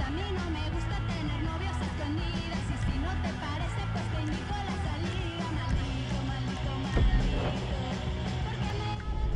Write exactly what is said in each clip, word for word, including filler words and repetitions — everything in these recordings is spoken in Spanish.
A mí no me gusta tener novios a escondidas. Y si no te parece, pues te invito a la salida. Maldito, maldito, maldito. Porque me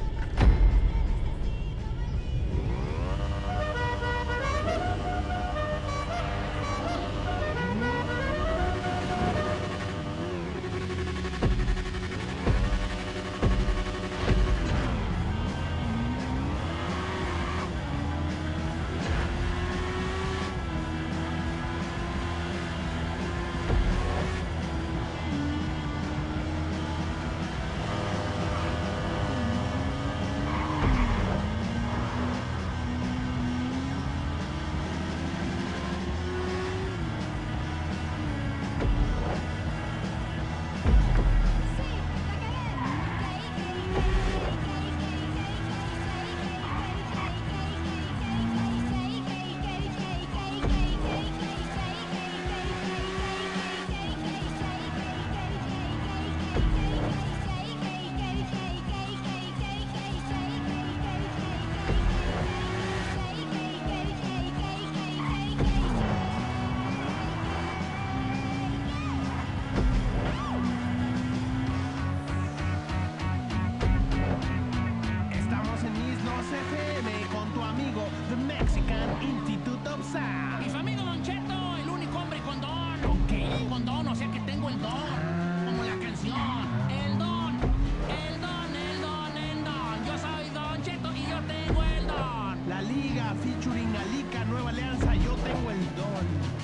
Mi amigo Don Cheto, el único hombre con don. ¿Con qué? Con don, o sea que tengo el don. Como la canción. El don, el don, el don, el don. Yo soy Don Cheto y yo tengo el don. La Liga, featuring Alica, Nueva Alianza, yo tengo el don.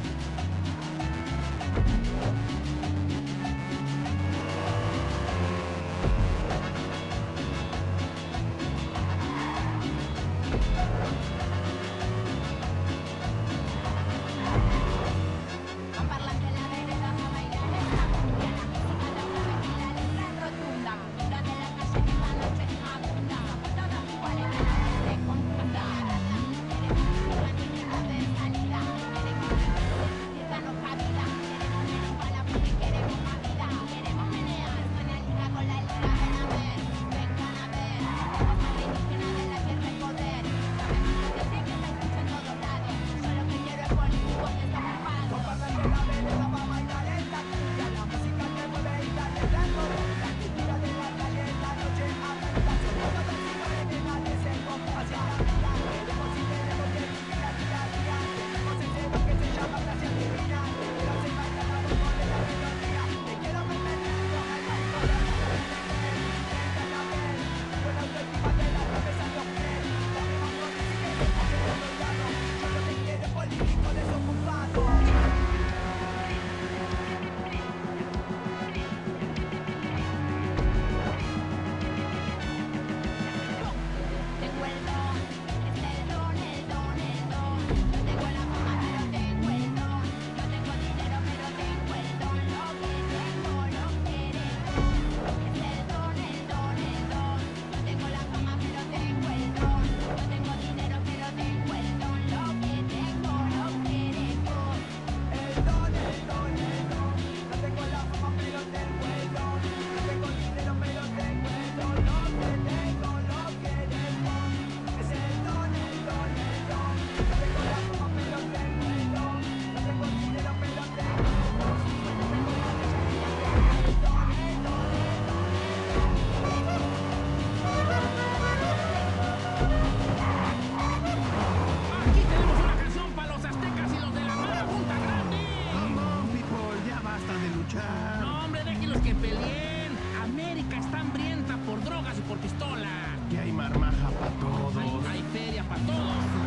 No, hombre, déjenlos que peleen. América está hambrienta por drogas y por pistola. Que hay marmaja para todos. Hay, hay feria para todos.